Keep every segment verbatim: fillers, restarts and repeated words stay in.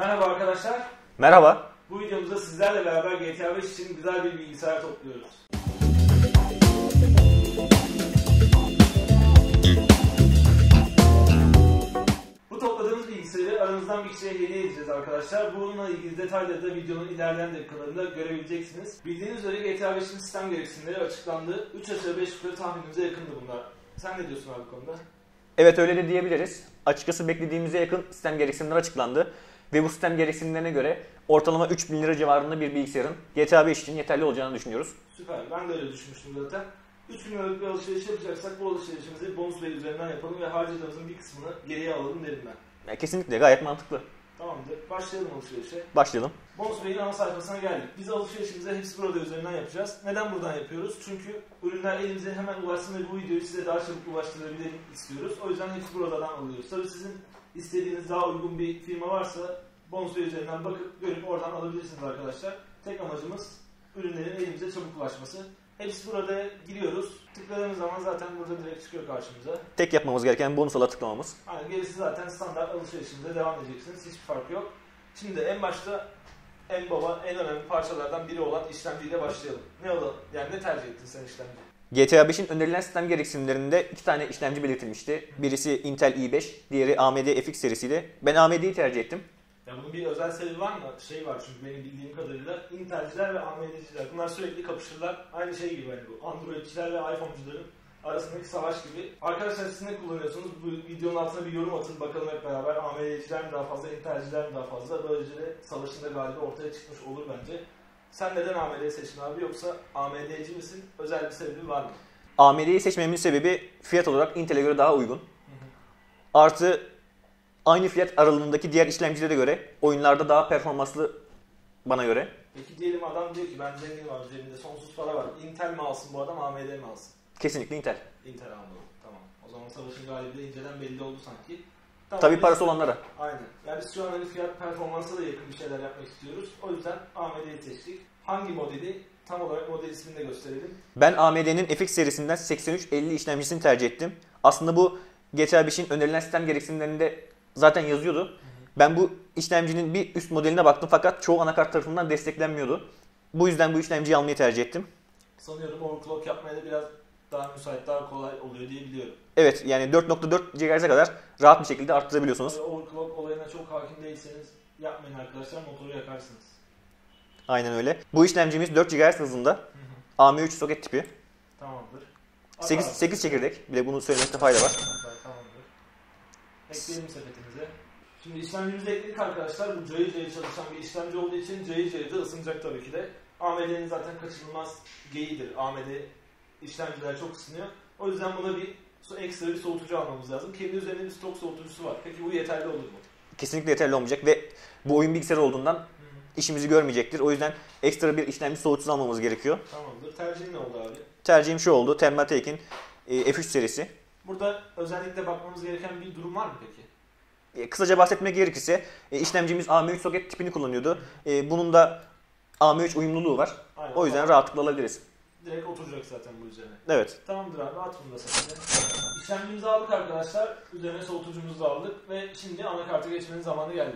Merhaba arkadaşlar. Merhaba. Bu videomuzda sizlerle beraber G T A beş için güzel bir bilgisayar topluyoruz. Bu topladığımız bilgisayarı aranızdan bir kişiye hediye edeceğiz arkadaşlar. Bununla ilgili detayları da videonun ilerleyen dakikalarında görebileceksiniz. Bildiğiniz üzere G T A beşin sistem gereksinimleri açıklandı. üç aşağı beş yukarı tahminimize yakındı bunlar. Sen ne diyorsun abi bu konuda? Evet, öyle de diyebiliriz. Açıkçası beklediğimize yakın sistem gereksinimleri açıklandı. Ve bu sistem gereksinimlerine göre ortalama üç bin lira civarında bir bilgisayarın G T A beş için yeterli olacağını düşünüyoruz. Süper. Ben de öyle düşünmüştüm zaten. üç bin liralık bir alışveriş yapacaksak bu alışverişimizi bonus pay üzerinden yapalım ve harcadığımızın bir kısmını geriye alalım derim ben. Yani kesinlikle gayet mantıklı. Tamamdır. Başlayalım alışverişe. Başlayalım. Bonus pay'in ana sayfasına geldik. Biz alışverişimizi hepsi burada üzerinden yapacağız. Neden buradan yapıyoruz? Çünkü ürünler elimize hemen ulaşsın ve bu videoyu size daha çabuk ulaştırabilelim istiyoruz. O yüzden hepsi buradan alıyoruz. Tabii sizin istediğiniz daha uygun bir firma varsa bonus pay üzerinden bakıp görüp oradan alabilirsiniz arkadaşlar. Tek amacımız ürünlerin elimize çabuk ulaşması. Hepsi burada giriyoruz. Tıkladığımız zaman zaten burada direkt çıkıyor karşımıza. Tek yapmamız gereken bonus ala tıklamamız. Yani gerisi zaten standart alışverişinize devam edeceksiniz. Hiçbir fark yok. Şimdi en başta en baba, en önemli parçalardan biri olan işlemciyle başlayalım. Ne oldu? Yani ne tercih ettin sen işlemci? G T A beşin önerilen sistem gereksinimlerinde iki tane işlemci belirtilmişti. Birisi Intel i beş, diğeri A M D F X serisiydi. Ben A M D'yi tercih ettim. Ya bunun bir özel sebebi var mı? Şey var çünkü benim bildiğim kadarıyla Intel'ciler ve A M D'ciler bunlar sürekli kapışırlar. Aynı şey gibi yani bu Android'ciler ve iPhone'cuların arasındaki savaş gibi. Arkadaşlar siz ne kullanıyorsunuz? Bu videonun altına bir yorum atın bakalım hep beraber. A M D'ciler mi daha fazla, Intel'ciler mi daha fazla? Böylece de savaşın da galibi ortaya çıkmış olur bence. Sen neden A M D seçtin abi, yoksa A M D'ci misin? Özel bir sebebi var mı? A M D'yi seçmemin sebebi fiyat olarak Intel'e göre daha uygun. Hı hı. Artı aynı fiyat aralığındaki diğer işlemcilere göre oyunlarda daha performanslı bana göre. Peki diyelim adam diyor ki ben zenginim abi, cebimde sonsuz para var. Intel mi alsın bu adam, A M D mi alsın? Kesinlikle Intel. Intel almalı. Tamam. O zaman savaşın galibi de inceden belli oldu sanki. Tamam, tabii biz, parası olanlara. Aynen. Yani biz şu an hani fiyat performansa da yakın bir şeyler yapmak istiyoruz. O yüzden A M D'yi seçtik. Hangi modeli? Tam olarak model ismini de gösterelim. Ben A M D'nin F X serisinden seksen üç elli işlemcisini tercih ettim. Aslında bu G T A beşin önerilen sistem gereksinimlerinde zaten yazıyordu. Hı hı. Ben bu işlemcinin bir üst modeline baktım fakat çoğu anakart tarafından desteklenmiyordu. Bu yüzden bu işlemciyi almayı tercih ettim. Sanıyorum overclock yapmaya da biraz daha müsait, daha kolay oluyor diye biliyorum. Evet, yani dört nokta dört gigahertz'e kadar rahat bir şekilde arttırabiliyorsunuz. Yani overclock olayına çok hakim değilseniz yapmayın arkadaşlar, motoru yakarsınız. Aynen öyle. Bu işlemcimiz dört gigahertz hızında. Hı hı. A M üç soket tipi. Tamamdır. sekiz, sekiz çekirdek. Bir de bunu söylemekte fayda var. Tamamdır. Ekleyelim sepetimize. Şimdi işlemcimizi ekledik arkadaşlar. Bu cayır cayır çalışan bir işlemci olduğu için cayır cayır da ısınacak tabii ki de. A M D'nin zaten kaçınılmaz geyiğidir. A M D işlemciler çok ısınıyor. O yüzden buna bir ekstra bir soğutucu almamız lazım. Kendi üzerinde bir stok soğutucusu var. Peki bu yeterli olur mu? Kesinlikle yeterli olmayacak ve bu oyun bilgisayarı olduğundan Hı-hı. işimizi görmeyecektir. O yüzden ekstra bir işlemci soğutucusu almamız gerekiyor. Tamamdır. Tercihin ne oldu abi? Tercihim şu oldu. Thermaltake'in e, F üç serisi. Burada özellikle bakmamız gereken bir durum var mı peki? E, kısaca bahsetmek gerekirse e, işlemcimiz A M üç soket tipini kullanıyordu. E, bunun da A M üç uyumluluğu var. Aynen, o yüzden tamam. rahatlıkla alabiliriz. Direkt oturacak zaten bu üzerine. Evet. Tamamdır abi, at bunu da sen de. İşlemcimizi aldık arkadaşlar. Üzerine soğutucumuzu da aldık ve şimdi anakarta geçmenin zamanı geldi.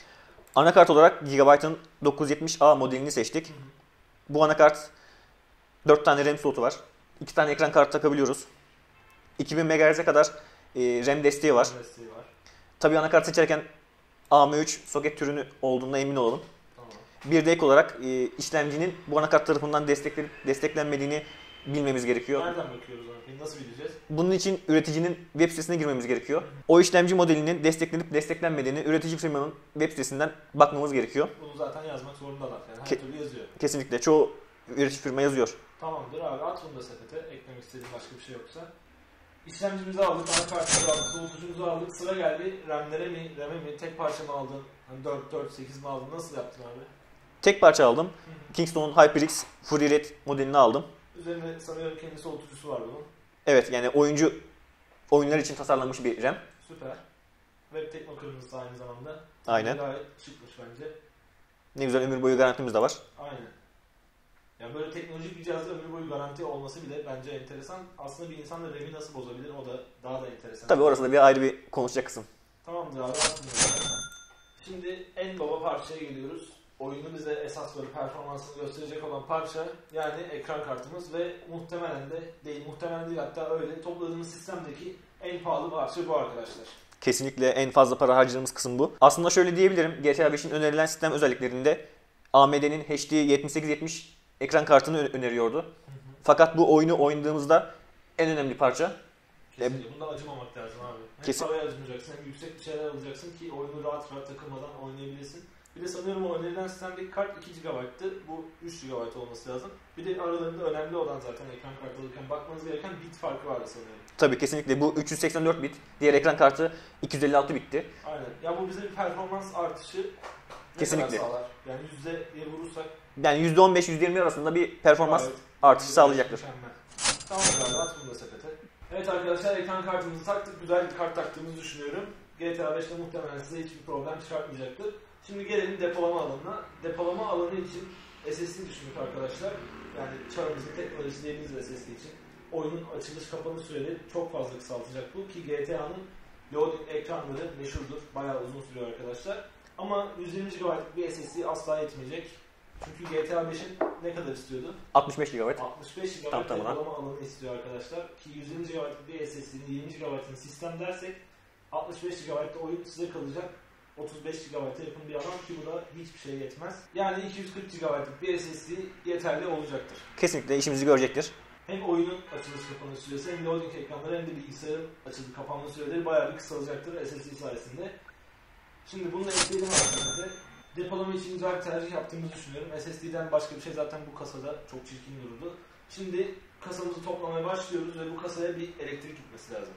Anakart olarak Gigabyte'ın dokuz yüz yetmiş A modelini seçtik. Hı hı. Bu anakart dört tane RAM slotu var. iki tane ekran kartı takabiliyoruz. iki bin megahertz'e kadar e, RAM desteği var. RAM desteği var. Tabii anakart seçerken A M üç soket türünü olduğuna emin olalım. Tamam. Bir de ek olarak e, işlemcinin bu anakart tarafından desteklenip desteklenmediğini bilmemiz gerekiyor. Nereden bakıyoruz ona? Nasıl bileceğiz? Bunun için üreticinin web sitesine girmemiz gerekiyor. O işlemci modelinin desteklenip desteklenmediğini üretici firmanın web sitesinden bakmamız gerekiyor. Bunu zaten yazmak zorundalar. Yani her Ke- türlü yazıyor. Kesinlikle. Çoğu üretici firma yazıyor. Tamamdır abi, at bunu da sepete. Eklemek istediğin başka bir şey yoksa. İşlemcimizi aldık, anakartımızı aldık, soğutucumuzu aldık. Sıra geldi RAM'lere mi, RAM'e mi, tek parça mı aldın? Hani dört, dört, sekiz mi aldın? Nasıl yaptın abi? Tek parça aldım. Hı-hı. Kingston'un HyperX Fury Red modelini aldım. Üzerinde sanıyorum kendi soğutucusu var bunun. Evet, yani oyuncu oyunlar için tasarlanmış bir RAM. Süper. Web Tekno kırmızısı aynı zamanda. Aynen. Gayet şıkmış bence. Ne güzel, ömür boyu garantimiz de var. Aynen. Yani böyle teknolojik bir cihazda ömür boyu garanti olması bile bence enteresan. Aslında bir insan da RAM'i nasıl bozabilir, o da daha da enteresan. Tabii orası da bir ayrı bir konuşacak kısım. Tamamdır abi. Şimdi en baba parçaya geliyoruz. Oyunu bize esas böyle performansını gösterecek olan parça yani ekran kartımız ve muhtemelen de değil, muhtemelen değil hatta öyle topladığımız sistemdeki en pahalı parça bu arkadaşlar. Kesinlikle en fazla para harcadığımız kısım bu. Aslında şöyle diyebilirim, G T A beşin önerilen sistem özelliklerinde A M D'nin H D yetmiş sekiz yetmiş ekran kartını öneriyordu. Hı hı. Fakat bu oyunu oynadığımızda en önemli parça. Kesinlikle. Bunda acımamak lazım abi. Hem Kesin... paraya acımayacaksın hem yüksek bir şeyler alacaksın ki oyunu rahat rahat takılmadan oynayabilesin. Bir de sanıyorum o önerilen sistemdeki kart iki gigabayttı. Bu üç gigabayt olması lazım. Bir de aralarında önemli olan zaten ekran kartı alırken bakmanız gereken bit farkı vardı sanıyorum. Tabii kesinlikle. Bu üç yüz seksen dört bit. Diğer ekran kartı iki yüz elli altı bitti. Aynen. Ya bu bize bir performans artışı ne kesinlikle kadar sağlar? Yani yüzde bir vurursak yani yüzde on beş yüzde yirmi arasında bir performans evet, artışı sağlayacaktır. Mükemmel. Tamam abi, at bunu da sepete. Evet arkadaşlar, ekran kartımızı taktık. Güzel bir kart taktığımızı düşünüyorum. G T A beşte muhtemelen size hiçbir problem çıkartmayacaktır. Şimdi gelelim depolama alanına. Depolama alanı için S S D düşündük arkadaşlar. Yani çağımızın teknolojisi dediğimiz S S D için. Oyunun açılış kapanış süreleri çok fazla kısaltacak bu ki G T A'nın loading ekranları meşhurdur. Bayağı uzun sürüyor arkadaşlar. Ama yüz yirmi gigabaytlık bir S S D asla yetmeyecek. Çünkü G T A beşin ne kadar istiyordu? altmış beş gigabayt. altmış beş gigabayt depolama alanı istiyor arkadaşlar. Ki yüz yirmi gigabaytlık bir S S D'nin yirmi gigabaytını sistem dersek altmış beş gigabaytta oyun size kalacak. otuz beş gigabayta yakın bir alan ki bu da hiçbir şey yetmez. Yani iki yüz kırk gigabaytlık bir S S D yeterli olacaktır. Kesinlikle işimizi görecektir. Hem oyunun açılış kapanış süresi hem loading ekranları hem de bilgisayarın açılıp kapanma süreleri bayağı bir kısalacaktır S S D sayesinde. Şimdi bunu da ekleyelim aslında. Depolama için güzel bir tercih yaptığımızı düşünüyorum. S S D'den başka bir şey zaten bu kasada çok çirkin dururdu. Şimdi kasamızı toplamaya başlıyoruz ve bu kasaya bir elektrik gitmesi lazım.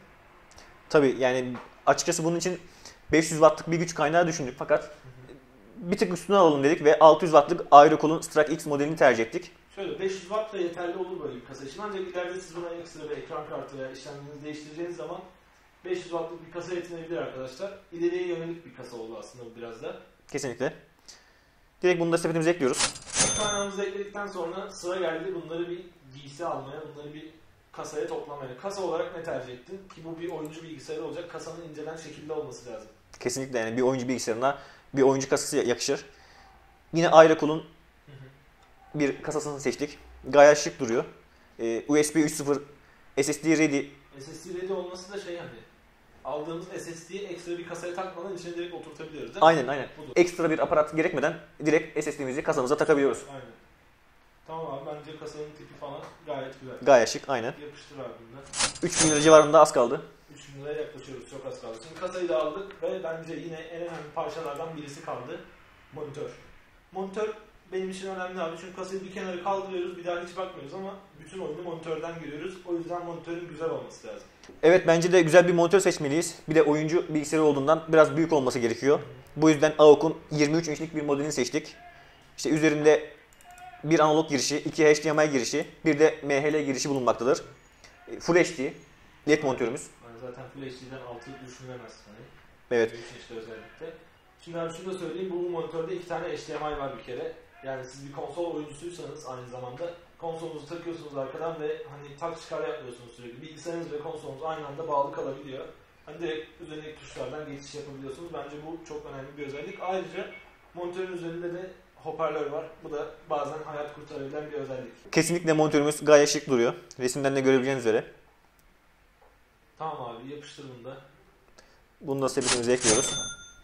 Tabii yani açıkçası bunun için beş yüz wattlık bir güç kaynağı düşündük fakat hı hı. bir tık üstüne alalım dedik ve altı yüz wattlık Aerocool'un Strike X modelini tercih ettik. Şöyle beş yüz watt da yeterli olur böyle bir kasa için, ancak ileride siz buna ekstra bir ekran kartı veya işlemcinizi değiştireceğiniz zaman beş yüz wattlık bir kasa yetinebilir arkadaşlar. İleriye yönelik bir kasa oldu aslında bu biraz da. Kesinlikle. Direkt bunu da sepetimize ekliyoruz. Kaynağımızı ekledikten sonra sıra geldi bunları bir giysi almaya, bunları bir kasaya toplamaya. Kasa olarak ne tercih ettin? Ki bu bir oyuncu bilgisayarı olacak. Kasanın incelen şekilde olması lazım. Kesinlikle, yani bir oyuncu bilgisayarına bir oyuncu kasası yakışır. Yine Aerocool'un bir kasasını seçtik. Gayet şık duruyor. Ee, U S B üç nokta sıfır S S D ready. S S D ready olması da şey hani aldığımız S S D'yi ekstra bir kasaya takmadan içine direkt oturtabiliyoruz değil mi? Aynen aynen. Budur. Ekstra bir aparat gerekmeden direkt S S D'mizi kasamıza takabiliyoruz. Aynen. Tamam abi, bence kasanın tipi falan gayet güzel. Gayet şık, aynen. Yapıştır abi bunda. üç bin lira civarında az kaldı. üç bin liraya yaklaşıyoruz, çok az kaldı. Şimdi kasayı da aldık ve bence yine en önemli parçalardan birisi kaldı. Monitör. Monitör benim için önemli abi, çünkü kasayı bir kenara kaldırıyoruz, bir daha hiç bakmıyoruz ama bütün oyunu monitörden görüyoruz. O yüzden monitörün güzel olması lazım. Evet, bence de güzel bir monitör seçmeliyiz. Bir de oyuncu bilgisayarı olduğundan biraz büyük olması gerekiyor. Hı-hı. Bu yüzden A O G'un yirmi üç inçlik bir modelini seçtik. İşte üzerinde bir analog girişi, iki H D M I girişi, bir de M H L girişi bulunmaktadır. Full H D L E D monitörümüz. Yani zaten Full H D'den altı düşünülemez. Hani. Evet. Işte özellikle. Şimdi abi şunu da söyleyeyim, bu monitörde iki tane H D M I var bir kere. Yani siz bir konsol oyuncusuysanız aynı zamanda konsolunuzu takıyorsunuz arkadan ve hani tak çıkar yapmıyorsunuz sürekli. Bilgisayarınız ve konsolunuz aynı anda bağlı kalabiliyor. Hani direkt üzerindeki tuşlardan geçiş yapabiliyorsunuz. Bence bu çok önemli bir özellik. Ayrıca monitörün üzerinde de hoparlör var. Bu da bazen hayat kurtarabilen bir özellik. Kesinlikle monitörümüz gayet şık duruyor. Resimden de görebileceğiniz üzere. Tamam abi, yapıştır bunu da. Bunu da sepetimize ekliyoruz.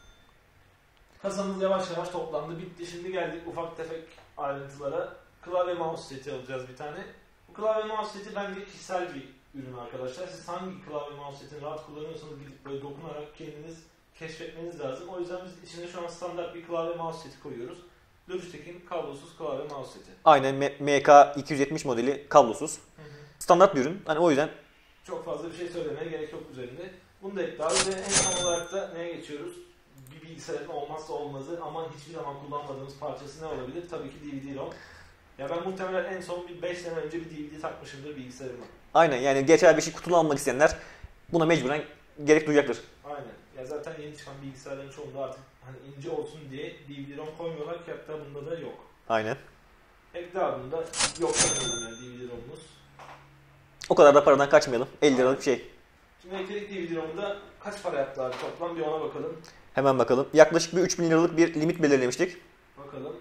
Kasamız yavaş yavaş toplandı, bitti. Şimdi geldik ufak tefek ayrıntılara. Klavye mouse seti alacağız bir tane. Bu klavye mouse seti bence kişisel bir ürün arkadaşlar. Siz hangi klavye mouse setini rahat kullanıyorsanız gidip böyle dokunarak kendiniz keşfetmeniz lazım. O yüzden biz içine şu an standart bir klavye mouse seti koyuyoruz. Logitech'in kablosuz klavye mouse seti. Aynen, M K iki yüz yetmiş modeli kablosuz. Hı hı. Standart bir ürün. Hani o yüzden çok fazla bir şey söylemeye gerek yok üzerinde. Bunu da ekle abi ve en son olarak da neye geçiyoruz? Bir bilgisayarın olmazsa olmazı ama hiçbir zaman kullanmadığımız parçası ne olabilir? Tabii ki D V D ROM. Ya ben muhtemelen en son bir beş sene önce bir D V D takmışımdır bilgisayarıma. Aynen, yani G T A beşi kutulu almak isteyenler buna mecburen gerek duyacaktır. Aynen. Ya zaten yeni çıkan bilgisayarların çoğunda artık hani ince olsun diye D V D ROM koymuyorlar ki, hatta bunda da yok. Aynen. Ekle abi bunda yok sanıyorum yani D V D ROM'umuz. O kadar da paradan kaçmayalım. elli liralık bir şey. Şimdi ekledik D V D ROM'da kaç para yaptı abi toplam, bir ona bakalım. Hemen bakalım. Yaklaşık bir üç bin liralık bir limit belirlemiştik. Bakalım.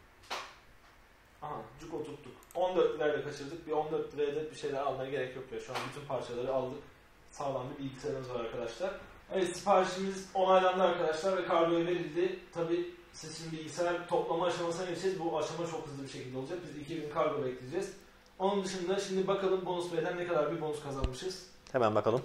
Aha, cuk oturttuk. on dört lirayla kaçırdık. Bir on dört liraya da bir şeyler almaya gerek yok ya. Şu an bütün parçaları aldık. Sağlam bir bilgisayarımız var arkadaşlar. Evet, siparişimiz onaylandı arkadaşlar ve kargoya verildi. Tabi siz şimdi bilgisayar toplama aşamasına geçeceğiz. Bu aşama çok hızlı bir şekilde olacak. Biz iki gün kargo bekleyeceğiz. Onun dışında şimdi bakalım bonus pay'den ne kadar bir bonus kazanmışız. Hemen bakalım.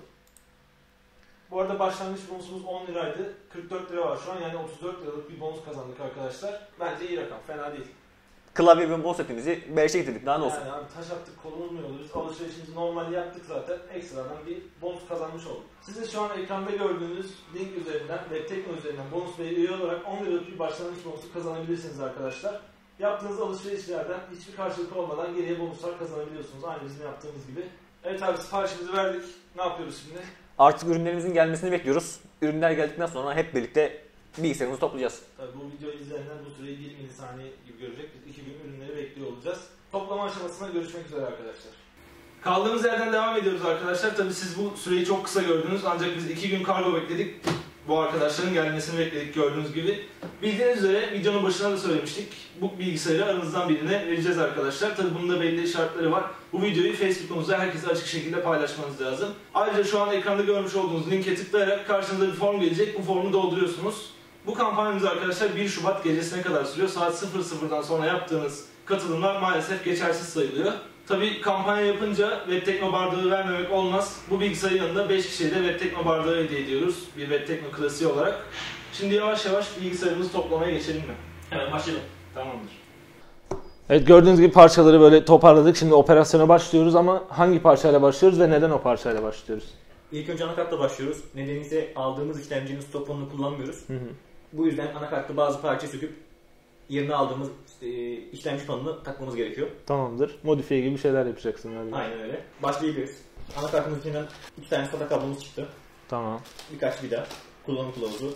Bu arada başlangıç bonusumuz on liraydı. kırk dört lira var şu an, yani otuz dört liralık bir bonus kazandık arkadaşlar. Bence iyi rakam, fena değil. Klavye ve mouse setimizi beşe getirdik, daha ne olsun. Yani abi taş attık kolumuz mu yoldu? Biz alışverişimizi normal yaptık zaten. Ekstradan bir bonus kazanmış olduk. Sizin şu an ekranda gördüğünüz link üzerinden, Webtekno üzerinden bonus ve üye olarak on liralık bir başlangıç bonusu kazanabilirsiniz arkadaşlar. Yaptığınız alışverişlerden hiçbir karşılık olmadan geriye bonuslar kazanabiliyorsunuz. Aynı bizim yaptığımız gibi. Evet abi, siparişimizi verdik. Ne yapıyoruz şimdi? Artık ürünlerimizin gelmesini bekliyoruz. Ürünler geldikten sonra hep birlikte bilgisayarımızı toplayacağız. Tabii bu videoyu izleyenler bu süreyi bir milisaniye gibi görecek. Biz iki gün ürünleri bekliyor olacağız. Toplama aşamasında görüşmek üzere arkadaşlar. Kaldığımız yerden devam ediyoruz arkadaşlar. Tabii siz bu süreyi çok kısa gördünüz. Ancak biz iki gün kargo bekledik. Bu arkadaşların gelmesini bekledik gördüğünüz gibi. Bildiğiniz üzere videonun başına da söylemiştik. Bu bilgisayarı aranızdan birine vereceğiz arkadaşlar. Tabii bunun da belli şartları var. Bu videoyu Facebook'unuzda herkese açık şekilde paylaşmanız lazım. Ayrıca şu an ekranda görmüş olduğunuz linke tıklayarak karşınıza bir form gelecek. Bu formu dolduruyorsunuz. Bu kampanyamız arkadaşlar bir Şubat gecesine kadar sürüyor. Saat sıfır sıfırdan sonra yaptığınız katılımlar maalesef geçersiz sayılıyor. Tabii kampanya yapınca Webtekno bardağı vermemek olmaz. Bu bilgisayarın yanında beş kişiye de Webtekno bardağı hediye ediyoruz. Bir Webtekno klasiği olarak. Şimdi yavaş yavaş bilgisayarımızı toplamaya geçelim mi? Evet, başlayalım. Tamamdır. Evet, gördüğünüz gibi parçaları böyle toparladık. Şimdi operasyona başlıyoruz ama hangi parçayla başlıyoruz ve neden o parçayla başlıyoruz? İlk önce anakartla başlıyoruz. Nedeni ise aldığımız işlemcinin stok fonunu kullanmıyoruz. Hı hı. Bu yüzden anakartta bazı parça söküp yerine aldığımız işte, işlemci panını takmamız gerekiyor. Tamamdır. Modifiye gibi şeyler yapacaksın öyle. Aynen öyle. Başlayabiliriz. Anakartımızın içinden iki tane SATA kablomuz çıktı. Tamam. Birkaç vida, kullanım kılavuzu.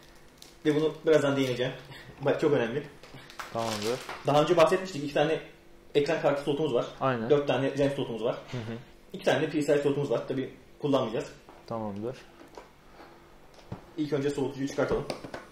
Ve bunu birazdan değineceğim. Bak, çok önemli. Tamamdır. Daha önce bahsetmiştik. İki tane ekran kartı slotumuz var. Aynen. Dört tane RAM slotumuz var. Hı hı. İki tane de P C I slotumuz var. Tabii kullanmayacağız. Tamamdır. İlk önce soğutucuyu çıkartalım.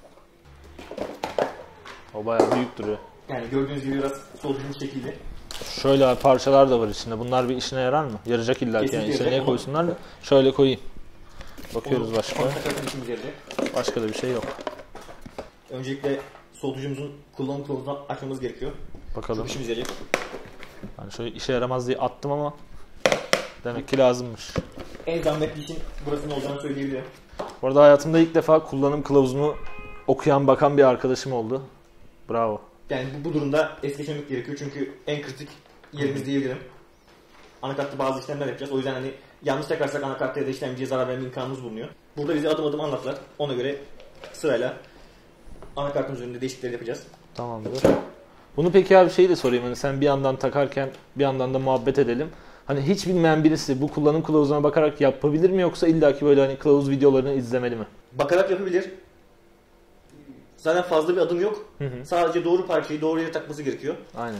O bayağı büyük duruyor. Yani gördüğünüz gibi biraz soğutucumuz şekilli. Şöyle parçalar da var içinde. Bunlar bir işine yarar mı? Yarayacak illa ki. Yani içine ne koysunlar da. Şöyle koyayım. Bakıyoruz Onu, başka. onu takarken işimize yarayacak. Başka da bir şey yok. Öncelikle soğutucumuzun kullanım kılavuzundan açmamız gerekiyor. Bakalım. Çok işimize yarayacak. Yani şöyle işe yaramaz diye attım ama demek ki lazımmış. En zahmetli işin burasının olacağını söyleyebilirim. Bu arada hayatımda ilk defa kullanım kılavuzunu okuyan, bakan bir arkadaşım oldu. Bravo. Yani bu, bu durumda es geçmemek gerekiyor çünkü en kritik yerimiz diyebilirim. Anakartta bazı işlemler yapacağız. O yüzden hani yanlış takarsak anakartta ya da işlemciye zarar verme imkanımız bulunuyor. Burada bize adım adım anlattılar. Ona göre sırayla anakartın üzerinde değişiklikler yapacağız. Tamamdır. Bunu peki abi şeyi de sorayım. Hani sen bir yandan takarken bir yandan da muhabbet edelim. Hani hiç bilmeyen birisi bu kullanım kılavuzuna bakarak yapabilir mi, yoksa illaki böyle hani kılavuz videolarını izlemeli mi? Bakarak yapabilir. Zaten fazla bir adım yok. Hı hı. Sadece doğru parçayı doğru yere takması gerekiyor. Aynen.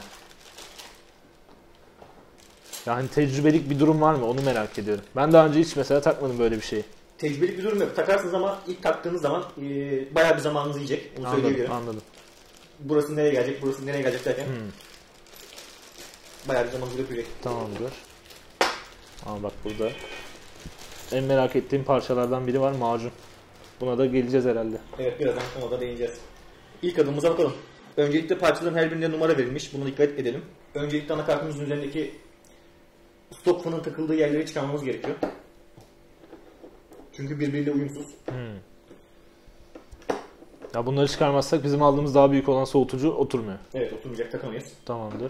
Yani tecrübelik bir durum var mı? Onu merak ediyorum. Ben daha önce hiç mesela takmadım böyle bir şeyi. Tecrübelik bir durum yok. Takarsınız ama ilk taktığınız zaman e, bayağı bir zamanınızı yiyecek. Onu Anladım, söyleyebilirim. anladım. Burası nereye gelecek, burası nereye gelecek derken Hmm. bayağı bir zamanınızı götürecek. Tamamdır. Ama bak burada en merak ettiğim parçalardan biri var, macun. Buna da geleceğiz herhalde. Evet, birazdan ona da değineceğiz. İlk adımımıza bakalım. Öncelikle parçaların her birine numara verilmiş. Buna dikkat edelim. Öncelikle anakartımızın üzerindeki stok fanın takıldığı yerleri çıkarmamız gerekiyor. Çünkü birbiriyle uyumsuz. Hmm. Ya bunları çıkarmazsak bizim aldığımız daha büyük olan soğutucu oturmuyor. Evet, oturmayacak, takamayız. Tamamdır.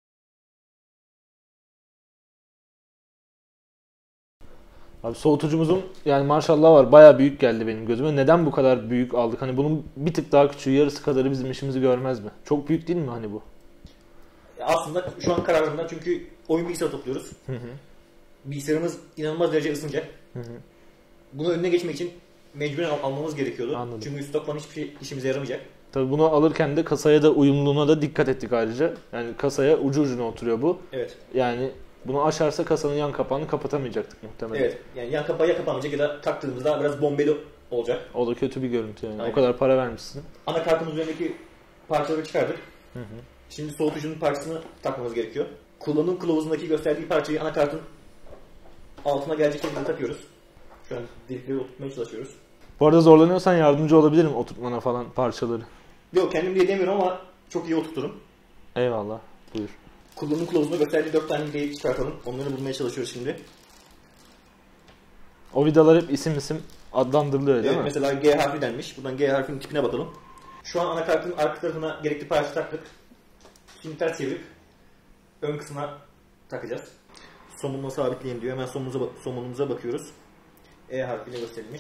Abi soğutucumuzun yani maşallah var, bayağı büyük geldi benim gözüme. Neden bu kadar büyük aldık? Hani bunun bir tık daha küçüğü, yarısı kadarı bizim işimizi görmez mi? Çok büyük değil mi hani bu? Aslında şu an kararımdan, çünkü oyun bilgisayarı topluyoruz. Hı hı. Bilgisayarımız inanılmaz derece ısınacak. Hı hı. Bunu önüne geçmek için mecburen al- almamız gerekiyordu. Anladım. Çünkü stok falan hiçbir şey işimize yaramayacak. Tabii bunu alırken de kasaya da uyumluluğuna da dikkat ettik ayrıca. Yani kasaya ucu ucuna oturuyor bu. Evet. Yani bunu aşarsa kasanın yan kapağını kapatamayacaktık muhtemelen. Evet. Yani yan kapağı ya kapanmayacak ya da taktığımızda biraz bombeli olacak. O da kötü bir görüntü yani. Aynen. O kadar para vermişsin. Anakartın üzerindeki parçaları çıkardık. Hı hı. Şimdi soğutucunun parçasını takmamız gerekiyor. Kullanım kılavuzundaki gösterdiği parçayı anakartın altına gelecek şekilde takıyoruz. Şu an delikleri oturtmaya çalışıyoruz. Bu arada zorlanıyorsan yardımcı olabilirim oturtmana falan parçaları. Yok, kendim diye demiyorum ama çok iyi oturturum. Eyvallah. Buyur. Kullanım kılavuzunda gösterdiği dört tane vidayı çıkartalım. Onları bulmaya çalışıyoruz şimdi. O vidalar hep isim isim adlandırılıyor değil Evet, mi? mesela G harfi denmiş. Buradan G harfinin tipine bakalım. Şu an anakartın arka tarafına gerekli parça taktık. Şimdi ters çevirip ön kısmına takacağız. Somunla sabitleyin diyor. Hemen somunumuza, somunumuza bakıyoruz. E harfiyle gösterilmiş.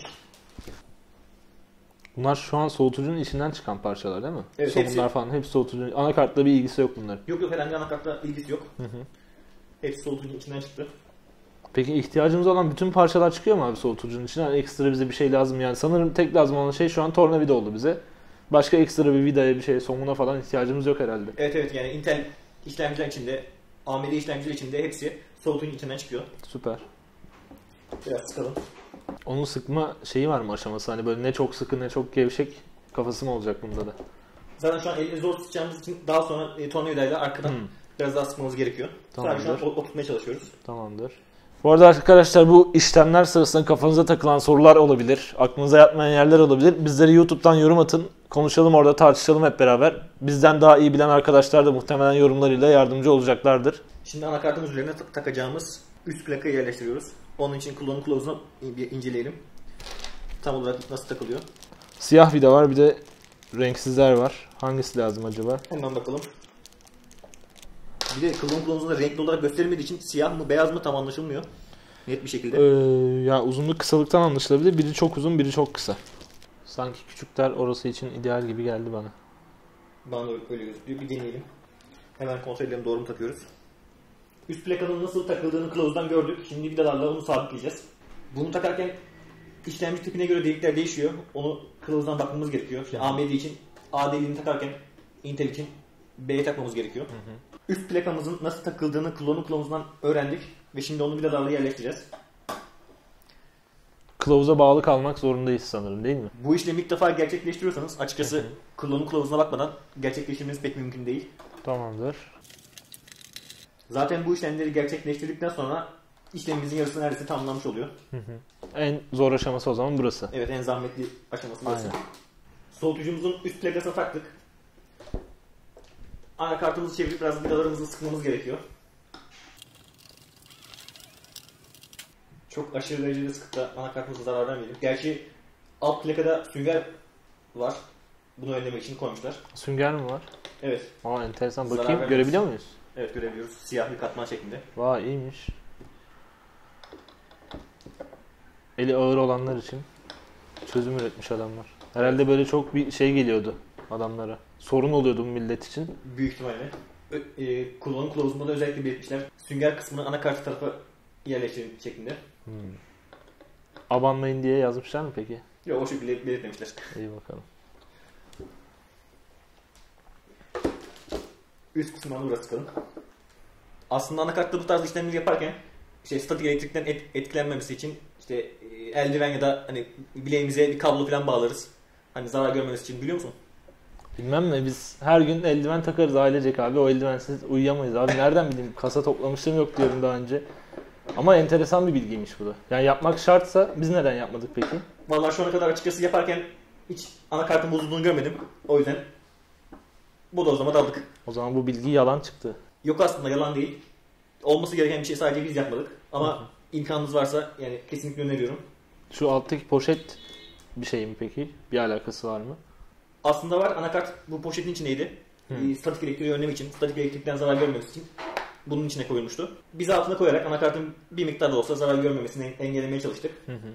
Bunlar şu an soğutucunun içinden çıkan parçalar değil mi? Evet, Somunlar hepsi. falan hepsi soğutucunun. Anakartla bir ilgisi yok bunların. Yok yok, herhangi anakartla ilgisi yok. Hı hı. Hepsi soğutucunun içinden çıktı. Peki ihtiyacımız olan bütün parçalar çıkıyor mu abi soğutucunun içinden? Yani ekstra bize bir şey lazım yani. Sanırım tek lazım olan şey şu an tornavida oldu bize. Başka ekstra bir vidaya, bir şey, somuna falan ihtiyacımız yok herhalde. Evet evet, yani Intel işlemciler içinde, A M D işlemciler içinde hepsi soğutucunun içinden çıkıyor. Süper. Biraz sıkalım. Onun sıkma şeyi var mı aşaması? Hani böyle ne çok sıkı ne çok gevşek kafası mı olacak bunda da? Zaten şu an elle zor sıkacağımız için daha sonra e, tornavidayla arkadan Hmm. biraz daha sıkmamız gerekiyor. Tamamdır. Sadece şu an oturtmaya çalışıyoruz. Tamamdır. Bu arada arkadaşlar bu işlemler sırasında kafanıza takılan sorular olabilir. Aklınıza yatmayan yerler olabilir. Bizlere YouTube'dan yorum atın. Konuşalım orada, tartışalım hep beraber. Bizden daha iyi bilen arkadaşlar da muhtemelen yorumlarıyla yardımcı olacaklardır. Şimdi anakartımız üzerine tak- takacağımız üst plakayı yerleştiriyoruz. Onun için kullanım kılavuzunu bir inceleyelim. Tam olarak nasıl takılıyor. Siyah vida var, bir de renksizler var. Hangisi lazım acaba? Hemen bakalım. Bir de kullanım kılavuzunda renkli olarak gösterilmediği için siyah mı beyaz mı tam anlaşılmıyor. Net bir şekilde. Ee, ya uzunluk kısalıktan anlaşılabilir. Biri çok uzun, biri çok kısa. Sanki küçükler orası için ideal gibi geldi bana. Bana öyle gözüküyor. Bir deneyelim. Hemen kontrol edelim, doğru mu takıyoruz. Üst plakanın nasıl takıldığını kılavuzdan gördük. Şimdi vidalarla onu sabitleyeceğiz. Bunu takarken işlemci tipine göre delikler değişiyor. Onu kılavuzdan bakmamız gerekiyor. İşte A M D için A deliğini takarken Intel için B'ye takmamız gerekiyor. Hı hı. Üst plakamızın nasıl takıldığını kullanım kılavuzundan öğrendik ve şimdi onu vidalarla yerleştireceğiz. Kılavuza bağlı kalmak zorundayız sanırım, değil mi? Bu işlemi ilk defa gerçekleştiriyorsanız açıkçası Hı hı. kullanım kılavuzuna bakmadan gerçekleştirmeniz pek mümkün değil. Tamamdır. Zaten bu işlemleri gerçekleştirdikten sonra işlemimizin yarısı neredeyse tamamlanmış oluyor. Hı hı. En zor aşaması o zaman burası. Evet, en zahmetli aşaması burası. Aynen. Soğutucumuzun üst plakasına taktık. Anakartımızı çevirip biraz vidalarımızı sıkmamız gerekiyor. Çok aşırı derecede sıkıp da anakartımıza zarar vermeyelim. Gerçi alt plakada sünger var. Bunu önlemek için koymuşlar. Sünger mi var? Evet. Aa enteresan. Zarar Bakayım vermez. görebiliyor muyuz? Evet, görebiliyoruz. Siyah bir katman şeklinde. Vay iyiymiş. Eli ağır olanlar için çözüm üretmiş adamlar. Herhalde böyle çok bir şey geliyordu adamlara. Sorun oluyordu bu millet için. Büyük ihtimalle. Ö- e, kullanım kılavuzunda da özellikle belirtmişler. Sünger kısmını anakart tarafa yerleştirin şeklinde. Hmm. Abanmayın diye yazmışlar mı peki? Yok, o şekilde belirtmemişler. İyi bakalım. Üst kısmına burası sıkalım. Aslında anakartta bu tarz işlemleri yaparken işte statik elektrikten et, etkilenmemesi için işte e, eldiven ya da hani bileğimize bir kablo falan bağlarız. Hani zarar görmemesi için, biliyor musun? Bilmem ne, biz her gün eldiven takarız ailecek abi. O eldivensiz uyuyamayız abi. Nereden bileyim, kasa toplamışlığım yok diyorum daha önce. Ama enteresan bir bilgiymiş bu da. Yani yapmak şartsa biz neden yapmadık peki? Vallahi şu ana kadar açıkçası yaparken hiç anakartın bozulduğunu görmedim. O yüzden bu da o zaman aldık. O zaman bu bilgi yalan çıktı. Yok, aslında yalan değil. Olması gereken bir şey sadece biz yapmadık. Ama imkanınız varsa yani kesinlikle öneriyorum. Şu alttaki poşet bir şey mi peki? Bir alakası var mı? Aslında var. Anakart bu poşetin içindeydi. Hmm. E, statik elektriği önlemek için, statik elektrikten zarar görmemesi için bunun içine koyulmuştu. Biz altına koyarak anakartın bir miktar da olsa zarar görmemesini engellemeye çalıştık. Hı hı.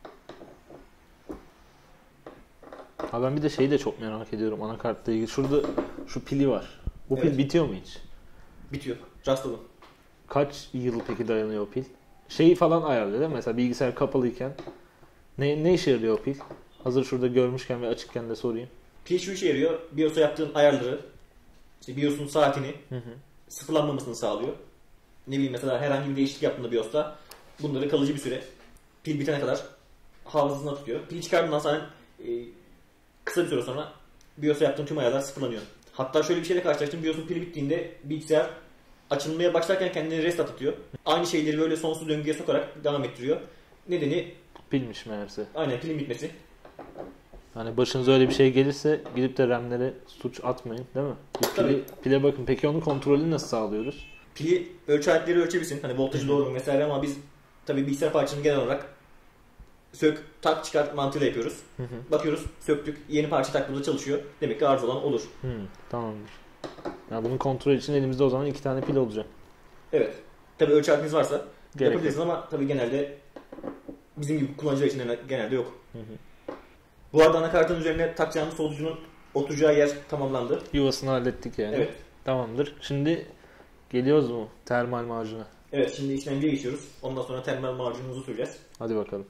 Ha ben bir de şeyi de çok merak ediyorum anakartla ilgili. Şurada şu pili var. Bu pil Evet. bitiyor mu hiç? Bitiyor. Rastladım. Kaç yıl peki dayanıyor o pil? Şeyi falan ayarlıyor değil mi? Mesela bilgisayar kapalıyken ne, ne işe yarıyor o pil? Hazır şurada görmüşken ve açıkken de sorayım. Pil şu işe yarıyor. BIOS'a yaptığın ayarları, işte BIOS'un saatini Hı hı. sıfırlanmamasını sağlıyor. Ne bileyim, mesela herhangi bir değişiklik yaptığında BIOS'ta bunları kalıcı bir süre pil bitene kadar hafızasına tutuyor. Pili çıkardığından sonra e, kısa bir süre sonra BIOS'a yaptığım tüm ayarlar sıfırlanıyor. Hatta şöyle bir şeyle karşılaştım. BIOS'un pili bittiğinde bilgisayar açılmaya başlarken kendini restart atıyor. Aynı şeyleri böyle sonsuz döngüye sokarak devam ettiriyor. Nedeni Pilmiş meğerse. aynen pilin bitmesi. Hani başınıza öyle bir şey gelirse gidip de RAM'lere suç atmayın, değil mi? Bir pili, Tabii. pile bakın. Peki onun kontrolünü nasıl sağlıyoruz? Pili ölçü aletleri ölçebilsin. Hani voltajı doğru mu vesaire ama biz tabii bilgisayar parçasını genel olarak sök, tak, çıkart mantığıyla yapıyoruz. Hı hı. Bakıyoruz, söktük, yeni parça taktığımızda çalışıyor. Demek ki arıza olan olur. Hı, tamamdır. Yani bunun kontrol için elimizde o zaman iki tane pil olacak. Evet. Tabii ölçü aletiniz varsa Gerek yapabilirsiniz ama tabii genelde bizim gibi kullanıcılar için genelde yok. Hı hı. Bu arada anakartın üzerine takacağımız soğutucunun oturacağı yer tamamlandı. Yuvasını hallettik yani. Evet. Tamamdır. Şimdi geliyoruz mu termal macuna? Evet, şimdi işlemciye geçiyoruz. Ondan sonra termal macunumuzu süreceğiz. Hadi bakalım.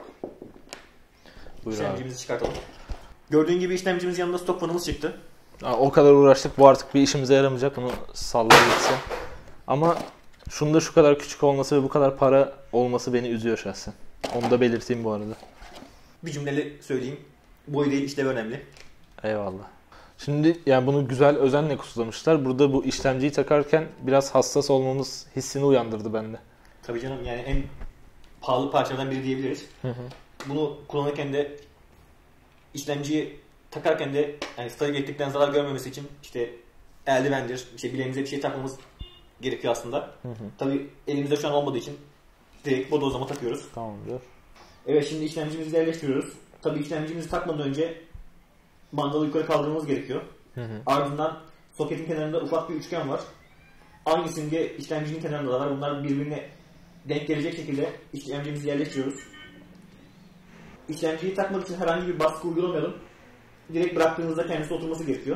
Buyur abi. İşlemcimizi çıkartalım. Gördüğün gibi işlemcimizin yanında stok fanımız çıktı. Aa, o kadar uğraştık. Bu artık bir işimize yaramayacak. Bunu sallayıp gitsin. Ama şunda şu kadar küçük olması ve bu kadar para olması beni üzüyor şahsen. Onu da belirteyim bu arada. Bir cümleyle söyleyeyim. Boyu değil, işlevi önemli. Eyvallah. Şimdi yani bunu güzel özenle kuslamışlar. Burada bu işlemciyi takarken biraz hassas olmamız hissini uyandırdı bende. Tabii canım, yani en pahalı parçalardan biri diyebiliriz. Hı hı. Bunu kullanırken de işlemciyi takarken de yani statik ettikten zarar görmemesi için işte eldivendir, işte bileğimize bir şey takmamız gerekiyor aslında. Hı hı. Tabii elimizde şu an olmadığı için direkt bodozlama takıyoruz. Tamamdır. Evet, şimdi işlemcimizi yerleştiriyoruz. Tabii işlemcimizi takmadan önce mandalı yukarı kaldırmamız gerekiyor. Hı hı. Ardından soketin kenarında ufak bir üçgen var. Aynı simge işlemcinin kenarında da var. Bunlar birbirine denk gelecek şekilde işlemcimizi yerleştiriyoruz. İşlemciyi takmak için herhangi bir baskı uygulamayalım. Direkt bıraktığınızda kendisi oturması gerekiyor.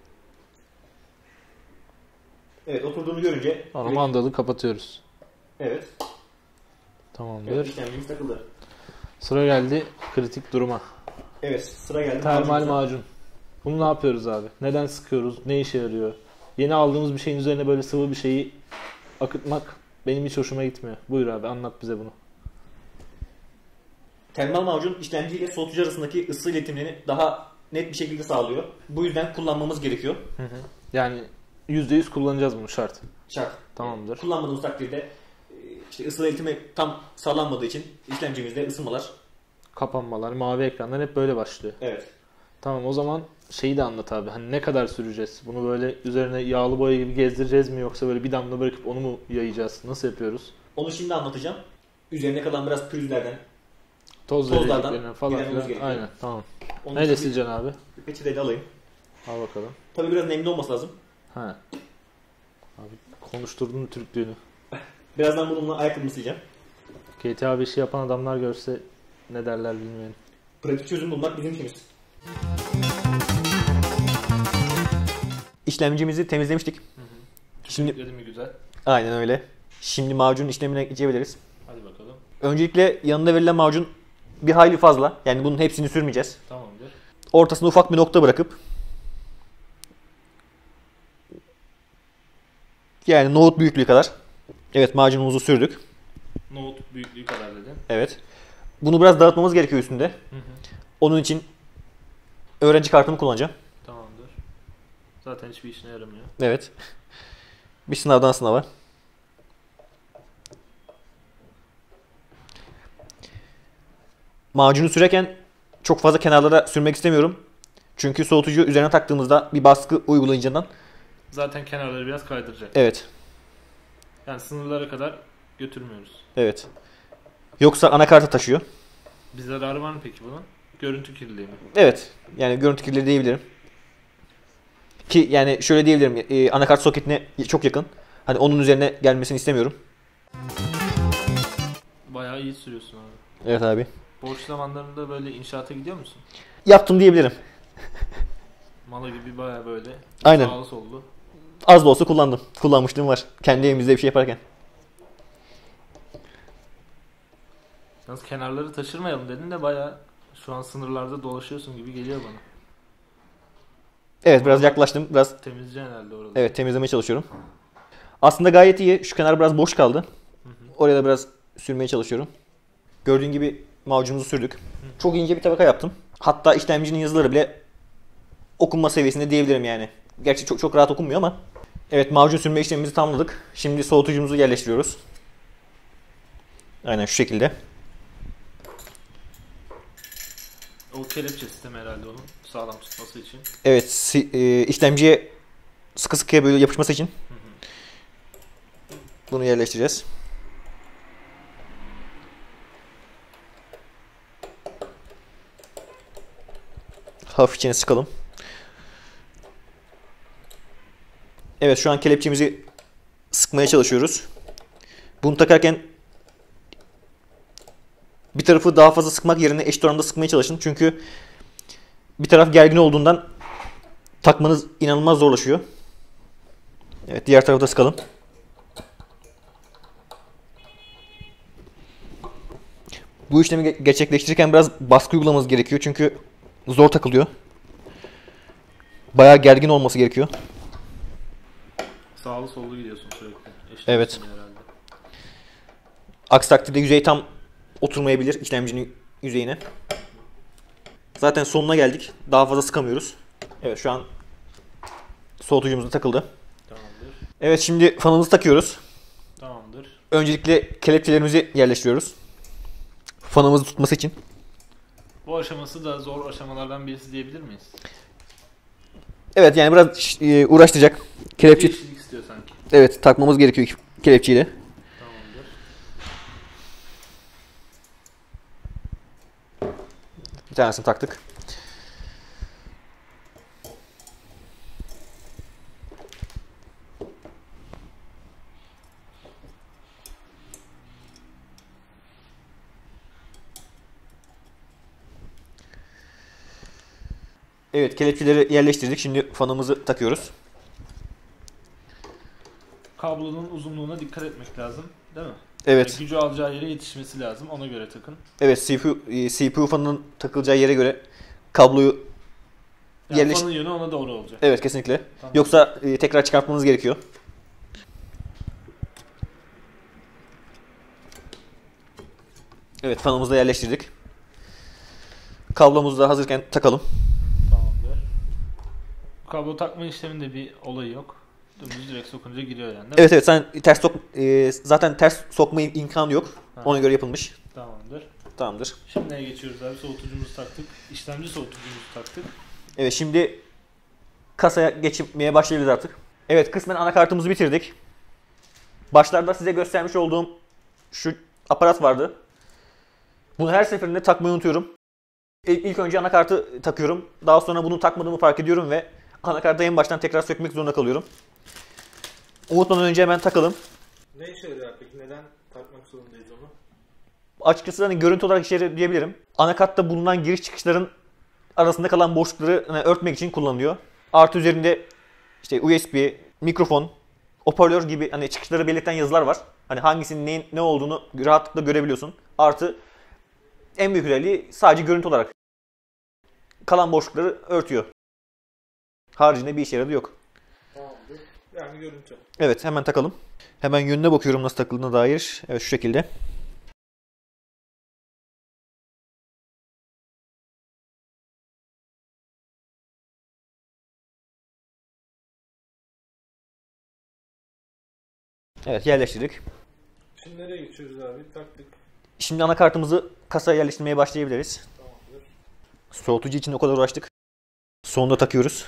Evet, oturduğunu görünce... Sonra direkt... mandalı kapatıyoruz. Evet. Tamamdır. Evet, işlemcimiz takıldı. Sıra geldi kritik duruma. Evet, sıra geldi. Termal Macunumuza. macun. Bunu ne yapıyoruz abi? Neden sıkıyoruz? Ne işe yarıyor? Yeni aldığımız bir şeyin üzerine böyle sıvı bir şeyi akıtmak benim hiç hoşuma gitmiyor. Buyur abi, anlat bize bunu. Termal macun işlemci ile soğutucu arasındaki ısı iletimini daha net bir şekilde sağlıyor. Bu yüzden kullanmamız gerekiyor. Hı hı. Yani yüzde yüz kullanacağız bunu, şart. Şart. Tamamdır. Kullanmadığımız takdirde işte ısı iletimi tam sağlanmadığı için işlemcimizde ısınmalar. Kapanmalar, mavi ekranlar hep böyle başlıyor. Evet. Tamam, o zaman şeyi de anlat abi. Hani ne kadar süreceğiz? Bunu böyle üzerine yağlı boya gibi gezdireceğiz mi, yoksa böyle bir damla bırakıp onu mu yayacağız? Nasıl yapıyoruz? Onu şimdi anlatacağım. Üzerine kalan biraz pürüzlerden, Toz Tozlardan verileceklerine falan gidermemiz filan. gerekiyor. Aynen, tamam. Onun Neyle için sileceksin abi? bir peçeteyle alayım. Al bakalım. Tabii biraz nemli olması lazım. Ha. Abi konuşturdun Türklüğünü. Birazdan bununla ayakkabımı sileceğim. G T A beşi yapan adamlar görse ne derler bilmiyorum. Pratik çözüm bulmak bizim işimiz. İşlemcimizi temizlemiştik. Hı hı. Şimdi- Şimdi mi güzel? Aynen öyle. Şimdi macunun işlemine geçebiliriz. Hadi bakalım. Öncelikle yanında verilen macun bir hayli fazla. Yani bunun hepsini sürmeyeceğiz. Tamamdır. Ortasına ufak bir nokta bırakıp yani nohut büyüklüğü kadar. Evet, macunumuzu sürdük. Nohut büyüklüğü kadar dedin. Evet. Bunu biraz dağıtmamız gerekiyor üstünde. Hı hı. Onun için öğrenci kartımı kullanacağım. Tamamdır. Zaten hiçbir işine yaramıyor. Evet. Bir sınavdan sınava. Macunu sürerken çok fazla kenarlara sürmek istemiyorum. Çünkü soğutucu üzerine taktığımızda bir baskı uygulayıncından. Zaten kenarları biraz kaydıracak. Evet. Yani sınırlara kadar götürmüyoruz. Evet. Yoksa anakarta taşıyor. Bir zararı var mı peki bunun? Görüntü kirliliği mi? Evet. Yani görüntü kirliliği diyebilirim. Ki yani şöyle diyebilirim. E, anakart soketine çok yakın. Hani onun üzerine gelmesini istemiyorum. Bayağı iyi sürüyorsun abi. Evet abi. Boş zamanlarında böyle inşaata gidiyor musun? Yaptım diyebilirim. Mala gibi bayağı böyle Aynen. sağlı sollu. Az da olsa kullandım. Kullanmışlığım var. Kendi evimizde bir şey yaparken. Yalnız kenarları taşırmayalım dedin de bayağı şu an sınırlarda dolaşıyorsun gibi geliyor bana. Evet, biraz yaklaştım. Biraz Temizleyeceksin herhalde orada. evet, temizlemeye çalışıyorum. Aslında gayet iyi. Şu kenar biraz boş kaldı. Hı hı. Oraya da biraz sürmeye çalışıyorum. Gördüğün gibi macunumuzu sürdük. Çok ince bir tabaka yaptım. Hatta işlemcinin yazıları bile okunma seviyesinde diyebilirim yani. Gerçi çok çok rahat okunmuyor ama. Evet, macun sürme işlemimizi tamamladık. Şimdi soğutucumuzu yerleştiriyoruz. Aynen şu şekilde. O kelepçe sistemi herhalde onun sağlam tutması için. Evet, si, e, işlemciye sıkı sıkıya böyle yapışması için. Hı hı. Bunu yerleştireceğiz. Hafifçe sıkalım. Evet, şu an kelepçemizi sıkmaya çalışıyoruz. Bunu takarken bir tarafı daha fazla sıkmak yerine eşit oranda sıkmaya çalışın. Çünkü bir taraf gergin olduğundan takmanız inanılmaz zorlaşıyor. Evet, diğer tarafı da sıkalım. Bu işlemi gerçekleştirirken biraz baskı uygulamamız gerekiyor. Çünkü zor takılıyor. Bayağı gergin olması gerekiyor. Sağlı sollu gidiyorsun sürekli. Eşit evet. Aksi takdirde yüzey tam oturmayabilir işlemcinin yüzeyine. Zaten sonuna geldik. Daha fazla sıkamıyoruz. Evet, şu an soğutucumuz da takıldı. Tamamdır. Evet, şimdi fanımızı takıyoruz. Tamamdır. Öncelikle kelepçelerimizi yerleştiriyoruz. Fanımızı tutması için. Bu aşaması da zor aşamalardan birisi diyebilir miyiz? Evet, yani biraz e, uğraştıracak. Kelepçe istiyor sanki. Evet, takmamız gerekiyor kelepçeyle. Tamamdır. Bir tanesini taktık. Evet, kelepçeleri yerleştirdik. Şimdi fanımızı takıyoruz. Kablonun uzunluğuna dikkat etmek lazım, değil mi? Evet. Yani gücü alacağı yere yetişmesi lazım. Ona göre takın. Evet, C P U, C P U fanının takılacağı yere göre kabloyu yani yerleş... fanın yönü ona doğru olacak. Evet, kesinlikle. Tamam. Yoksa e, tekrar çıkartmanız gerekiyor. Evet, fanımızı da yerleştirdik. Kablomuzu da hazırken takalım. Tamamdır. Kablo takma işleminde bir olayı yok. Dümdüz direkt sokunca giriyor yani, değil mi? Evet evet, sen ters sok e, zaten ters sokma imkanı yok. Ha. Ona göre yapılmış. Tamamdır. Tamamdır. Şimdi neye geçiyoruz abi? Soğutucumuzu taktık. İşlemci soğutucumuzu taktık. Evet, şimdi kasaya geçmeye başlayabiliriz artık. Evet, kısmen anakartımızı bitirdik. Başlarda size göstermiş olduğum şu aparat vardı. Bunu her seferinde takmayı unutuyorum. İlk önce anakartı takıyorum. Daha sonra bunu takmadığımı fark ediyorum ve anakartı en baştan tekrar sökmek zorunda kalıyorum. Unutmadan önce hemen takalım. Ne işe yarıyor peki? Neden takmak zorundayız onu? Açıkçası hani görüntü olarak işe yarıyor diyebilirim. Anakartta bulunan giriş çıkışların arasında kalan boşlukları hani örtmek için kullanılıyor. Artı üzerinde işte U S B, mikrofon, hoparlör gibi hani çıkışları belirten yazılar var. Hani hangisinin neyin ne olduğunu rahatlıkla görebiliyorsun. Artı en büyük özelliği sadece görüntü olarak kalan boşlukları örtüyor. Haricinde bir işe yaradığı yok. Tamamdır. Yani görüntü. Evet, hemen takalım. Hemen yönüne bakıyorum nasıl takıldığına dair. Evet, şu şekilde. Evet, yerleştirdik. Şimdi nereye geçiyoruz abi? Taktık. Şimdi anakartımızı kasaya yerleştirmeye başlayabiliriz. Tamamdır. Soğutucu için o kadar uğraştık. Sonunda takıyoruz.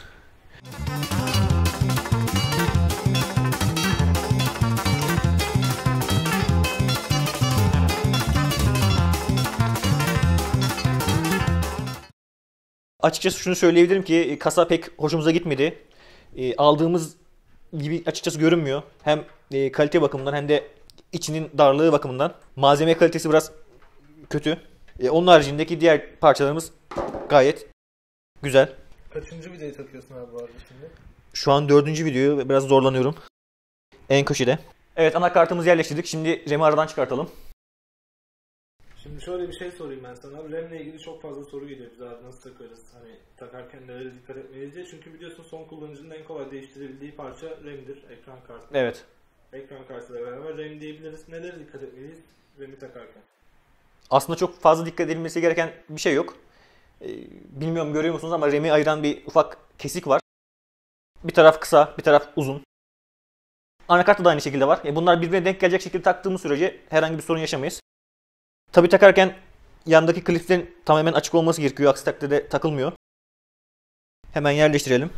Açıkçası şunu söyleyebilirim ki kasa pek hoşumuza gitmedi. E, aldığımız gibi açıkçası görünmüyor. Hem e, kalite bakımından hem de içinin darlığı bakımından. Malzeme kalitesi biraz kötü. E, onun haricindeki diğer parçalarımız gayet güzel. Kaçıncı vidayı takıyorsun abi bu arada şimdi? Şu an dördüncü videoyu ve biraz zorlanıyorum. En köşede. Evet, anakartımızı yerleştirdik. Şimdi RAM'i aradan çıkartalım. Şimdi şöyle bir şey sorayım ben sana. RAM ile ilgili çok fazla soru geliyor bize abi, nasıl takarız? Hani takarken nelere dikkat etmeliyiz diye. Çünkü biliyorsun son kullanıcının en kolay değiştirebildiği parça RAM'dir, ekran kartı. Evet. Ekran kartıyla beraber RAM diyebiliriz. Nelere dikkat etmeliyiz RAM'i takarken? Aslında çok fazla dikkat edilmesi gereken bir şey yok. Ee, bilmiyorum görüyor musunuz ama R A M'i ayıran bir ufak kesik var. Bir taraf kısa, bir taraf uzun. Anakartta da aynı şekilde var. E bunlar birbirine denk gelecek şekilde taktığımız sürece herhangi bir sorun yaşamayız. Tabi takarken yandaki kliplerin tamamen açık olması gerekiyor. Aksi takdirde takılmıyor. Hemen yerleştirelim.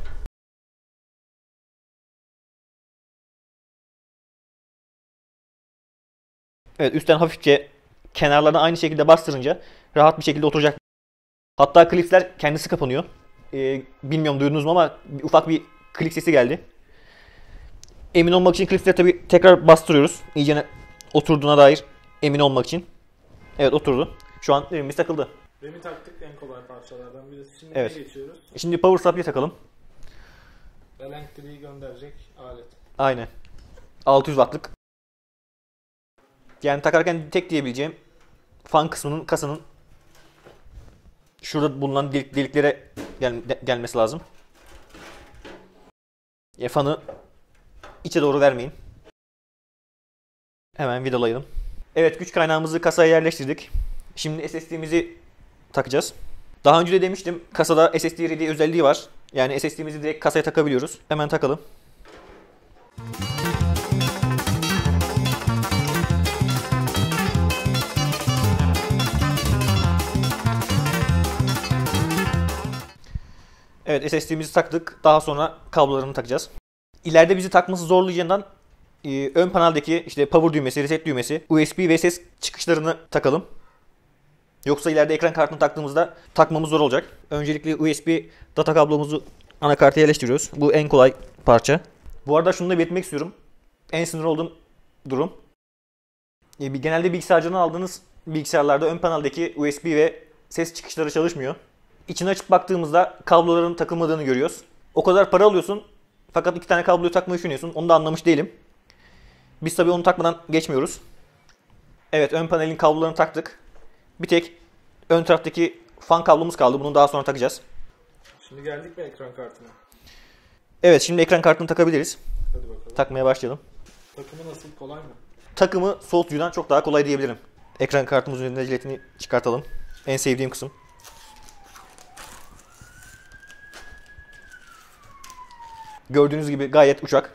Evet, üstten hafifçe kenarlarına aynı şekilde bastırınca rahat bir şekilde oturacak. Hatta klipsler kendisi kapanıyor. Ee, bilmiyorum duydunuz mu ama ufak bir klik sesi geldi. Emin olmak için klipsleri tabi tekrar bastırıyoruz. İyice oturduğuna dair emin olmak için. Evet, oturdu. Şu an evimiz takıldı. R A M'i taktık, en kolay parçalardan birisi. Şimdi evet. neye geçiyoruz? Şimdi power supply takalım. Elektriği gönderecek alet. Aynen. altı yüz wattlık. Yani takarken tek diyebileceğim fan kısmının kasanın şurada bulunan delik, deliklere gel, de, gelmesi lazım. E, fanı içe doğru vermeyin. Hemen vidalayalım. Evet, güç kaynağımızı kasaya yerleştirdik. Şimdi S S D'mizi takacağız. Daha önce de demiştim, kasada S S D diye özelliği var. Yani S S D'mizi direkt kasaya takabiliyoruz. Hemen takalım. Evet, S S D'mizi taktık. Daha sonra kablolarını takacağız. İleride bizi takması zorlayacağından e, ön paneldeki işte power düğmesi, reset düğmesi, U S B ve ses çıkışlarını takalım. Yoksa ileride ekran kartını taktığımızda takmamız zor olacak. Öncelikle U S B data kablomuzu anakarta yerleştiriyoruz. Bu en kolay parça. Bu arada şunu da belirtmek istiyorum. En sinir olduğum durum. E, genelde bilgisayarcıdan aldığınız bilgisayarlarda ön paneldeki U S B ve ses çıkışları çalışmıyor. İçine açıp baktığımızda kabloların takılmadığını görüyoruz. O kadar para alıyorsun fakat iki tane kabloyu takmayı düşünüyorsun. Onu da anlamış değilim. Biz tabii onu takmadan geçmiyoruz. Evet, ön panelin kablolarını taktık. Bir tek ön taraftaki fan kablomuz kaldı. Bunu daha sonra takacağız. Şimdi geldik mi ekran kartına? Evet, şimdi ekran kartını takabiliriz. Hadi bakalım. Takmaya başlayalım. Takımı nasıl? Kolay mı? Takımı soğutucudan çok daha kolay diyebilirim. Ekran kartımızın üzerinde jiletini çıkartalım. En sevdiğim kısım. Gördüğünüz gibi gayet uçak.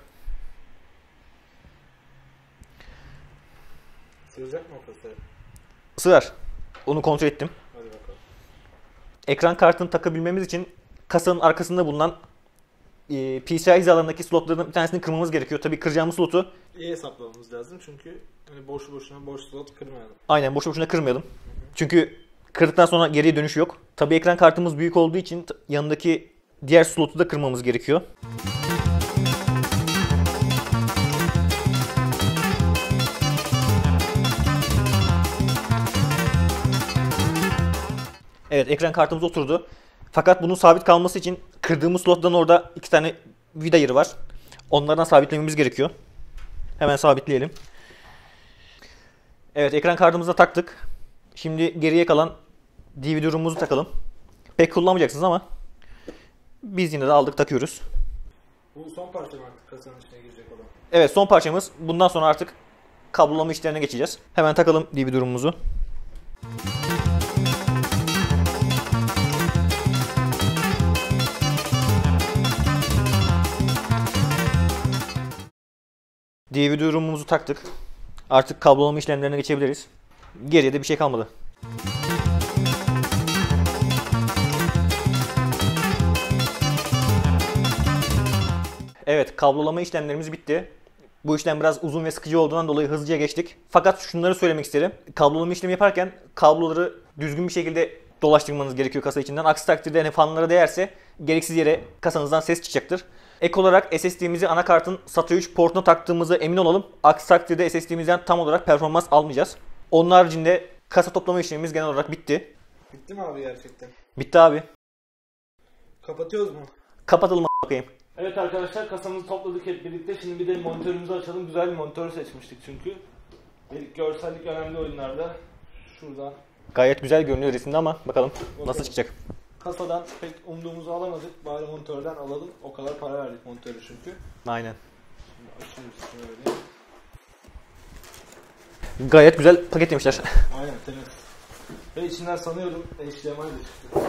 Sığacak mı o kasaya? Sığar. Onu kontrol ettim. Hadi bakalım. Ekran kartını takabilmemiz için kasanın arkasında bulunan e, P C I hizalarındaki slotlardan bir tanesini kırmamız gerekiyor. Tabii kıracağımız slotu İyi hesaplamamız lazım çünkü hani boşu boşuna boş slot kırmayalım. aynen boşu boşuna kırmayalım. Hı hı. Çünkü kırdıktan sonra geriye dönüş yok. Tabii ekran kartımız büyük olduğu için yanındaki diğer slotu da kırmamız gerekiyor. Evet, ekran kartımız oturdu. Fakat bunun sabit kalması için kırdığımız slottan orada iki tane vida yeri var. Onlardan sabitlememiz gerekiyor. Hemen sabitleyelim. Evet, ekran kartımızı da taktık. Şimdi geriye kalan D V D ROM'umuzu takalım. Pek kullanmayacaksınız ama biz yine de aldık, takıyoruz. Bu son parça mı artık kasanın içine girecek olan? Evet, son parçamız. Bundan sonra artık kablolama işlerine geçeceğiz. Hemen takalım D V D ROM'umuzu. D V D ROM'umuzu taktık. Artık kablolama işlemlerine geçebiliriz. Geriye de bir şey kalmadı. Evet, kablolama işlemlerimiz bitti. Bu işlem biraz uzun ve sıkıcı olduğundan dolayı hızlıca geçtik. Fakat şunları söylemek isterim. Kablolama işlemi yaparken kabloları düzgün bir şekilde dolaştırmanız gerekiyor kasa içinden. Aksi takdirde hani fanlara değerse gereksiz yere kasanızdan ses çıkacaktır. Ek olarak S S D'mizi anakartın SATA üç portuna taktığımıza emin olalım. Aksi takdirde S S D'mizden tam olarak performans almayacağız. Onun haricinde kasa toplama işlemimiz genel olarak bitti. Bitti mi abi gerçekten? Bitti abi. Kapatıyoruz mu? Kapatalım bakayım. Evet arkadaşlar, kasamızı topladık hep birlikte. Şimdi bir de monitörümüzü açalım. Güzel bir monitör seçmiştik çünkü. Dedik görsellik önemli oyunlarda. Şuradan. Gayet güzel görünüyor resimde ama bakalım, bakalım nasıl çıkacak. Kasadan pek umduğumuzu alamadık. Bari monitörden alalım. O kadar para verdik monitörü çünkü. Aynen. Şimdi açıyoruz şöyle. Gayet güzel paketlemişler. Aynen, temiz. Ve içinden sanıyorum H D M I de çıktı.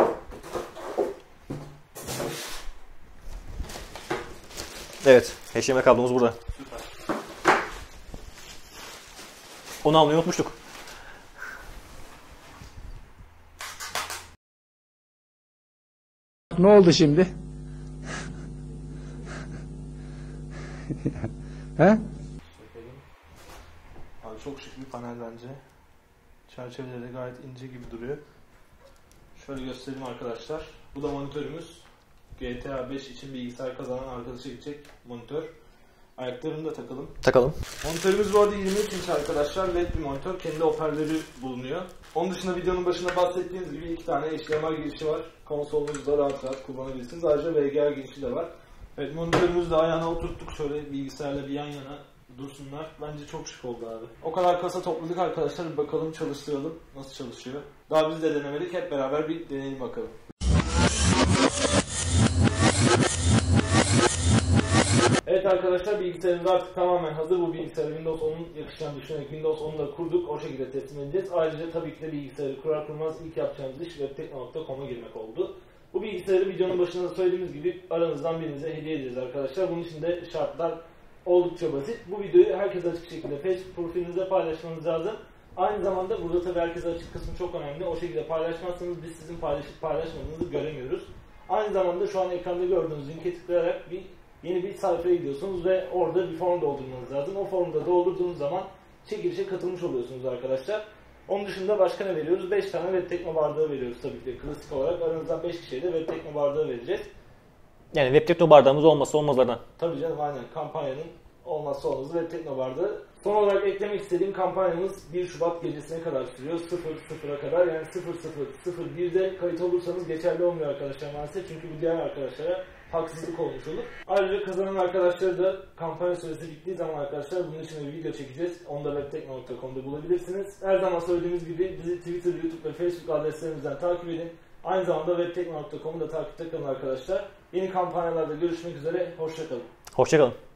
Evet, H D M I kablomuz burada. Süper. Onu almayı unutmuştuk. Ne oldu şimdi? He? Bakalım. Abi çok şık bir panel bence. Çerçeveleri de gayet ince gibi duruyor. Şöyle göstereyim arkadaşlar. Bu da monitörümüz. G T A beş için bilgisayar kazanan arkadaşa gidecek monitör. Ayaklarını da takalım. Takalım. Monitörümüz bu arada yirmi üç inç arkadaşlar. L E D bir monitör. Kendi hoparlörü bulunuyor. Onun dışında videonun başında bahsettiğiniz gibi iki tane H D M I girişi var. Konsolunuzda rahat rahat kullanabilirsiniz. Ayrıca V G A girişi de var. Evet, monitörümüzü de ayağına oturttuk. Şöyle bilgisayarla bir yan yana dursunlar. Bence çok şık oldu abi. O kadar kasa topladık arkadaşlar. Bir bakalım, çalıştıralım. Nasıl çalışıyor? Daha biz de denemedik. Hep beraber bir deneyelim bakalım. Evet arkadaşlar, bilgisayarımız artık tamamen hazır. Bu bilgisayarı Windows onun yakışacağını düşünerek Windows onu da kurduk. O şekilde teslim edeceğiz. Ayrıca tabii ki de bilgisayarı kurar kurmaz ilk yapacağımız iş webtekno nokta com'a girmek oldu. Bu bilgisayarı videonun başında da söylediğimiz gibi aranızdan birinize hediye edeceğiz arkadaşlar. Bunun için de şartlar oldukça basit. Bu videoyu herkese açık şekilde Facebook profilinizde paylaşmanız lazım. Aynı zamanda burada tabii herkese açık kısmı çok önemli. O şekilde paylaşmazsanız biz sizin paylaşıp paylaşmadığınızı göremiyoruz. Aynı zamanda şu an ekranda gördüğünüz linke tıklayarak bir yeni bir sayfaya gidiyorsunuz ve orada bir form doldurmanız lazım. O formda doldurduğunuz zaman çekilişe katılmış oluyorsunuz arkadaşlar. Onun dışında başka ne veriyoruz? beş tane webtekno bardağı veriyoruz tabii ki de klasik olarak. Aranızdan beş kişiye de webtekno bardağı vereceğiz. Yani webtekno bardağımız olmazsa olmazlardan. Tabii canım, aynen, kampanyanın olmazsa olmazı webtekno bardağı. Son olarak eklemek istediğim kampanyamız bir Şubat gecesine kadar sürüyor. sıfır sıfıra kadar, yani sıfır sıfır sıfır birde kayıt olursanız geçerli olmuyor arkadaşlar maalesef. Çünkü bu diğer arkadaşlara haksızlık olmuş olur. Ayrıca kazanan arkadaşları da kampanya süresi bittiği zaman arkadaşlar bunun için bir video çekeceğiz. Onu da webtekno nokta com'da bulabilirsiniz. Her zaman söylediğimiz gibi bizi Twitter, YouTube ve Facebook adreslerimizden takip edin. Aynı zamanda webtekno nokta com'u da takipte kalın arkadaşlar. Yeni kampanyalarda görüşmek üzere. Hoşça kalın. Hoşça kalın.